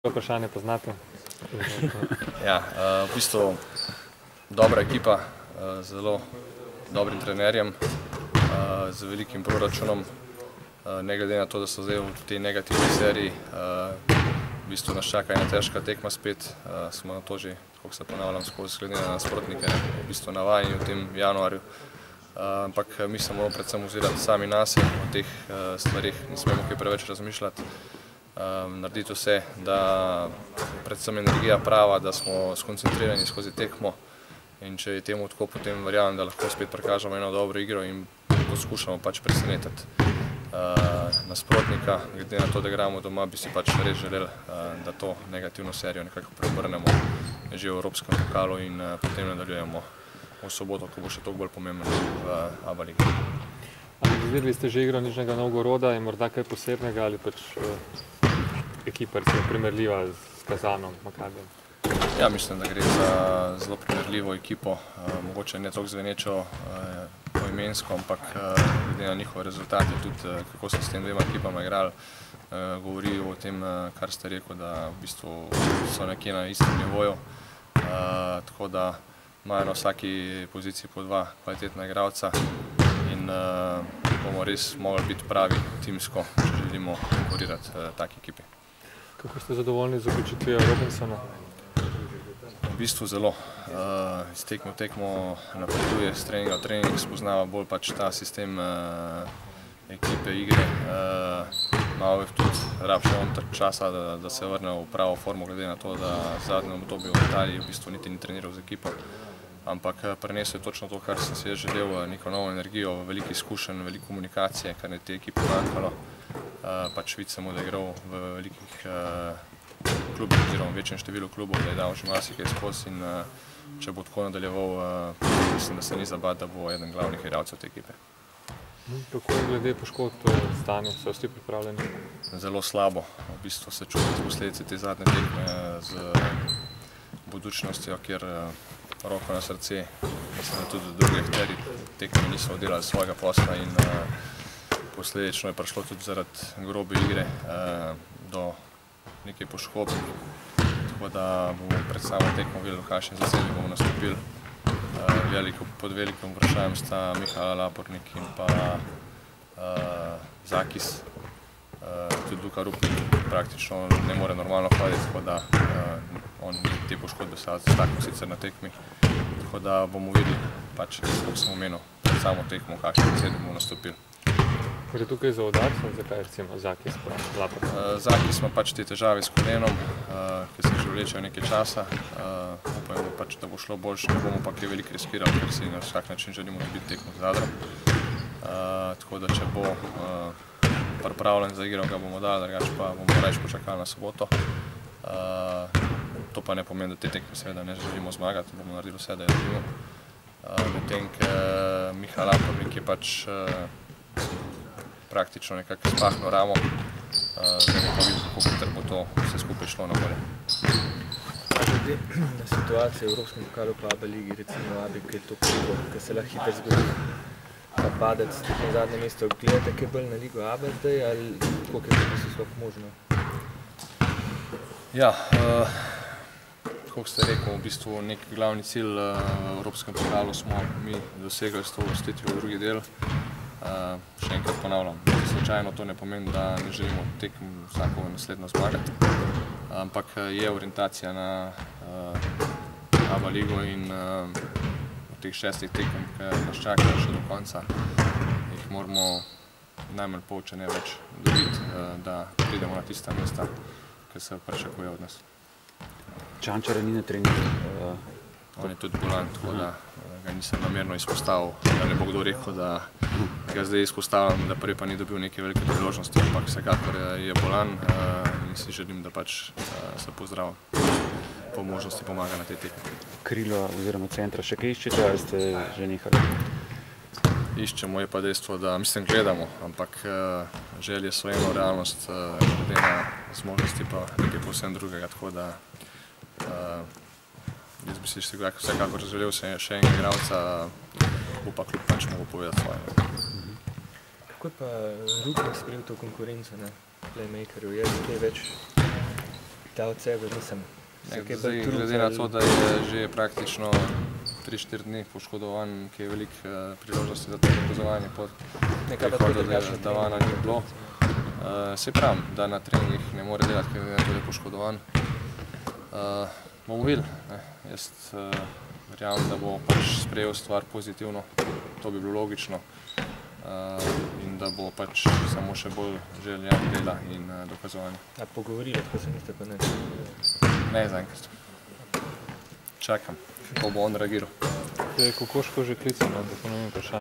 Vprašanje poznate? Ja, v bistvu dobra ekipa, zelo dobrim trenerjem, z velikim proračunom. Ne glede na to, da so zdaj v tej negativni seriji, v bistvu nas čaka ena težka tekma spet. Smo na to že, kako se ponavljam, skozi glede na nasprotnike, v bistvu navajeni v tem januarju. Ampak mi se moramo predvsem ozirati sami nase, o teh stvarih ne smemo kaj preveč razmišljati. Narediti vse, da predvsem energija prava, da smo skoncentrirani skozi tekmo, in če je temu tako, potem verjamem, da lahko spet prikažemo eno dobro igro in poskušamo pač presenetiti nasprotnika. Glede na to, da igramo doma, bi si pač res želeli, da to negativno serijo nekako preobrnemo že v Evropskem pokalu in potem nadaljujemo v soboto, ko bo še toliko bolj pomembno v ABA ligi. Videli ste že igro Nižnega Novgoroda, je morda kaj posebnega ali pač ekipa recimo primerljiva z Kazanom, Makabijem? Ja, mislim, da gre za zelo primerljivo ekipo, mogoče ne toliko zvenečo poimensko, ampak glede na njihove rezultate, tudi kako so s tem dvema ekipama igrali, govori o tem, kar ste rekel, da v bistvu so nekje na istem nivoju, tako da imajo na vsaki poziciji po dva kvalitetna igralca in bomo res mogli biti pravi timsko, če želimo konkurirati taki ekipi. Kako ste zadovoljni z odločitvijo Robinsona? V bistvu zelo. Iz tekme v tekmo napreduje, s treninga v trening, spoznava bolj pač ta sistem ekipe, igre. Malo je tudi rab še on časa, da se vrne v pravo formo, glede na to, da v zadnjem obdobju v Italiji v bistvu niti ni treniral z ekipo. Ampak prenesel je točno to, kar sem si želel, neko novo energijo, veliko izkušenj, veliko komunikacije, kar je te ekipe manjkalo. Pač vidimo, da je igral v velikih klubih oziroma večjem številu klubov, da je dal že marsikaj skozi in če bo tako nadaljeval, mislim, da se ni za bati, da bo eden glavnih igralcev te ekipe. Kako je glede poškodb stanje? So vsi pripravljeni? Zelo slabo. V bistvu se čuti posledice te zadnje tekme z budućnostjo, kjer roko na srce, mislim, da tudi drugi akteri tekme niso oddelali svojega posla in posledično je prišlo tudi zaradi grobe igre do nekaj poškodb, tako da bomo pred samo tekmo videli, v kakšni zasedbi bomo nastopili. Pod velikim vprašanjem sta Miha Lapornik in pa Zakis. Tudi Luka Rupnik praktično ne more normalno hoditi, tako da on te poškodbe se tako sicer na tekmi. Tako da bomo videli, pač, kako sem omenil, pred samo tekmo, v kakšni zasedbi bomo nastopili. Gre tukaj za udarce, zakaj recimo Zakis pa Lapornik? Zakis ima pač te težave s kolenom, ki se že vlečejo nekaj časa. Upajmo pač, da bo šlo boljše, ne bomo pa kaj veliko riskirali, ker si na vsak način želimo dobiti tekmo z Zadrom. Tako da če bo pripravljen za igro, ga bomo dali, drugače pa bomo rajši počakali na soboto. To pa ne pomeni, da te tekme seveda ne želimo zmagati, bomo naredili vse, da jo dobimo. Medtem, ker Miha Lapornik je pač praktično nekako spahno ramo, zdaj pa vidimo, kako hitro bo to vse skupaj šlo na bolje. Glede na situacijo v Evropskem pokalu pa ABA ligi, recimo ABA, ki je to krivo, ki se lahko hitro zgodi, pa padec tudi na zadnje mesto, gledate kaj bolj na ligo ABA zdaj ali koliko je to mislim sploh možno? Ja, kako ste rekel, v bistvu nek glavni cilj v Evropskem pokalu smo mi dosegli s to uvrstitvijo v drugi del. Še enkrat ponavljam, slučajno to ne pomeni, da ne želimo tekm vsako naslednjo zmagati, ampak je orientacija na ABA ligo in v teh 6 tekem, ki nas čakajo še do konca, jih moramo najmanj pol, če ne več, dobiti, da pridemo na tista mesta, ki se pričakuje od nas. Čančara ni na treningu. On je tudi bolan, tako da ga nisem namerno izpostavil, da ne bo kdo rekel, da ga zdaj izpostavljam, da prej pa ni dobil neke velike priložnosti, ampak vsekakor je bolan in si želim, da pač se pozdrav po možnosti pomaga na tej tekmi. Krilo oziroma centra še kaj iščete ali ste že nehali? Iščemo, je pa dejstvo, da mislim gledamo, ampak želje so eno, realnost glede na zmožnosti pa nekaj povsem drugega, tako da jaz bi si vsekakor želel še enega igralca, bo pa klub pač mogel povedati svoje. Kako je pa Rupnik sprejel to konkurenco na playmakerju? Je nekaj več da od sebe, mislim, se kaj bolj trud. Glede na to, da je že praktično 3-4 dni poškodovan, ki je veliko priložnosti za to dokazovanje pod prihodu Davana ni bilo. Se pravim, da na treningih ne more delati, ker je poškodovan. Bomo videli. Jaz verjamem, da bo pač sprejel stvar pozitivno, to bi bilo logično. In da bo pač samo še bolj želja dela in dokazovanja. A pogovorili, tako se niste pa neč? Ne, zaenkrat. Čakam, kako bo on reagiral. Je Kokoško že klical, da ponovim vprašanje.